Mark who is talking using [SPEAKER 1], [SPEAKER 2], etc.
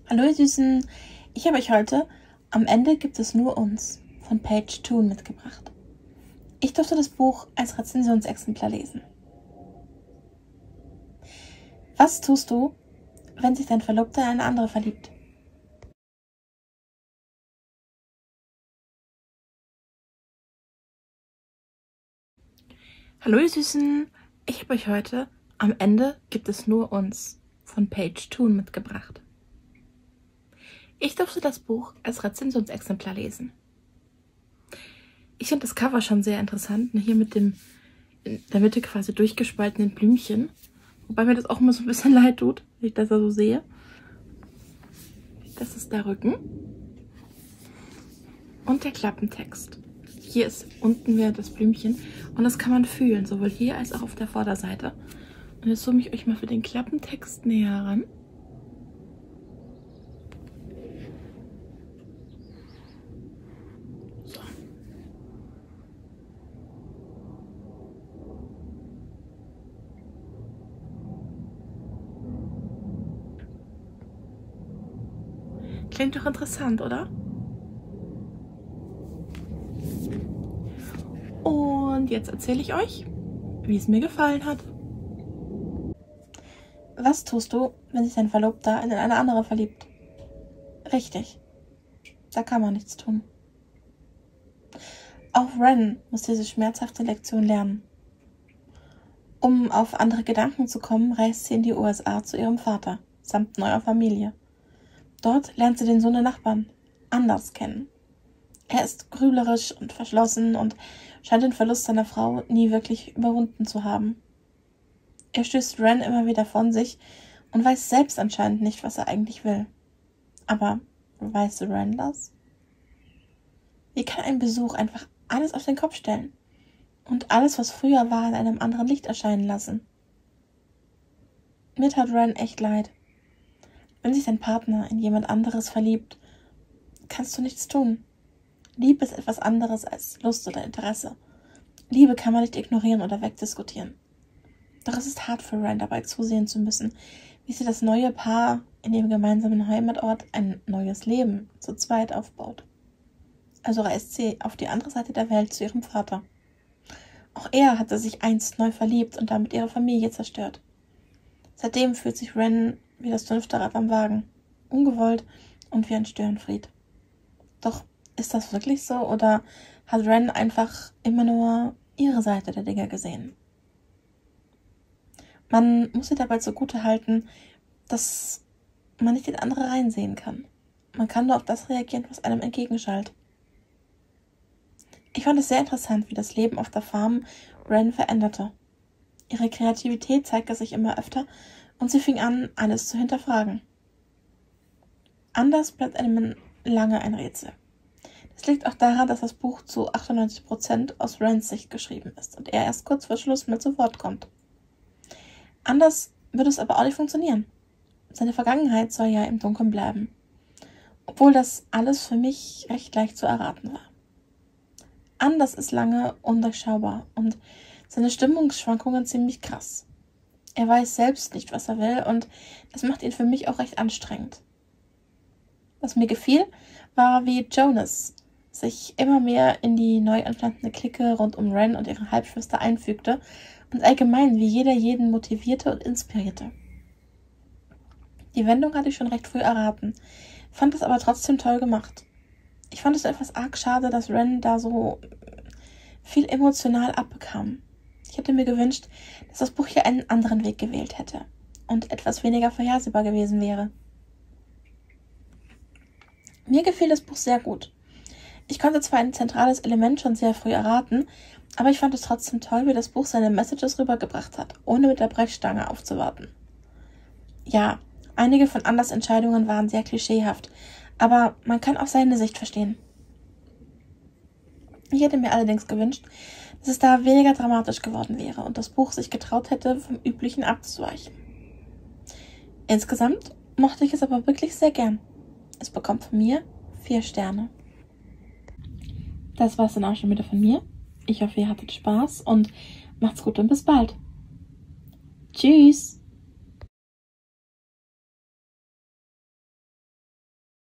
[SPEAKER 1] Hallo ihr Süßen, ich habe euch heute Am Ende gibt es nur uns von Paige Toon mitgebracht. Ich durfte das Buch als Rezensionsexemplar lesen. Was tust du, wenn sich dein Verlobter in eine andere verliebt? Hallo ihr Süßen, ich habe euch heute Am Ende gibt es nur uns von Paige Toon mitgebracht. Ich durfte das Buch als Rezensionsexemplar lesen. Ich finde das Cover schon sehr interessant, hier mit dem in der Mitte quasi durchgespaltenen Blümchen. Wobei mir das auch immer so ein bisschen leid tut, wenn ich das da so sehe. Das ist der Rücken. Und der Klappentext. Hier ist unten wieder das Blümchen. Und das kann man fühlen, sowohl hier als auch auf der Vorderseite. Und jetzt zoome ich euch mal für den Klappentext näher ran. So. Klingt doch interessant, oder? Und jetzt erzähle ich euch, wie es mir gefallen hat. Was tust du, wenn sich dein Verlobter in eine andere verliebt? Richtig, da kann man nichts tun. Auch Ren muss diese schmerzhafte Lektion lernen. Um auf andere Gedanken zu kommen, reist sie in die USA zu ihrem Vater, samt neuer Familie. Dort lernt sie den Sohn der Nachbarn, Anders, kennen. Er ist grüblerisch und verschlossen und scheint den Verlust seiner Frau nie wirklich überwunden zu haben. Er stößt Ren immer wieder von sich und weiß selbst anscheinend nicht, was er eigentlich will. Aber weiß Ren das? Wie kann ein Besuch einfach alles auf den Kopf stellen und alles, was früher war, in einem anderen Licht erscheinen lassen? Mir tat Ren echt leid. Wenn sich dein Partner in jemand anderes verliebt, kannst du nichts tun. Liebe ist etwas anderes als Lust oder Interesse. Liebe kann man nicht ignorieren oder wegdiskutieren. Doch es ist hart für Ren, dabei zusehen zu müssen, wie sie das neue Paar in ihrem gemeinsamen Heimatort ein neues Leben zu zweit aufbaut. Also reist sie auf die andere Seite der Welt zu ihrem Vater. Auch er hatte sich einst neu verliebt und damit ihre Familie zerstört. Seitdem fühlt sich Ren wie das 5. Rad am Wagen, ungewollt und wie ein Störenfried. Doch ist das wirklich so oder hat Ren einfach immer nur ihre Seite der Dinge gesehen? Man muss ihr dabei zugute halten, dass man nicht in andere reinsehen kann. Man kann nur auf das reagieren, was einem entgegenschallt. Ich fand es sehr interessant, wie das Leben auf der Farm Ren veränderte. Ihre Kreativität zeigte sich immer öfter und sie fing an, alles zu hinterfragen. Anders bleibt einem lange ein Rätsel. Das liegt auch daran, dass das Buch zu 98% aus Rens Sicht geschrieben ist und er erst kurz vor Schluss mit zu Wort kommt. Anders würde es aber auch nicht funktionieren. Seine Vergangenheit soll ja im Dunkeln bleiben, obwohl das alles für mich recht leicht zu erraten war. Anders ist lange undurchschaubar und seine Stimmungsschwankungen ziemlich krass. Er weiß selbst nicht, was er will und das macht ihn für mich auch recht anstrengend. Was mir gefiel, war, wie Jonas sich immer mehr in die neu entstandene Clique rund um Ren und ihre Halbschwester einfügte und allgemein, wie jeder jeden motivierte und inspirierte. Die Wendung hatte ich schon recht früh erraten, fand es aber trotzdem toll gemacht. Ich fand es etwas arg schade, dass Ren da so viel emotional abbekam. Ich hätte mir gewünscht, dass das Buch hier einen anderen Weg gewählt hätte und etwas weniger vorhersehbar gewesen wäre. Mir gefiel das Buch sehr gut. Ich konnte zwar ein zentrales Element schon sehr früh erraten, aber ich fand es trotzdem toll, wie das Buch seine Messages rübergebracht hat, ohne mit der Brechstange aufzuwarten. Ja, einige von Anders Entscheidungen waren sehr klischeehaft, aber man kann auch seine Sicht verstehen. Ich hätte mir allerdings gewünscht, dass es da weniger dramatisch geworden wäre und das Buch sich getraut hätte, vom Üblichen abzuweichen. Insgesamt mochte ich es aber wirklich sehr gern. Es bekommt von mir 4 Sterne. Das war's dann auch schon wieder von mir. Ich hoffe, ihr hattet Spaß und macht's gut und bis bald. Tschüss!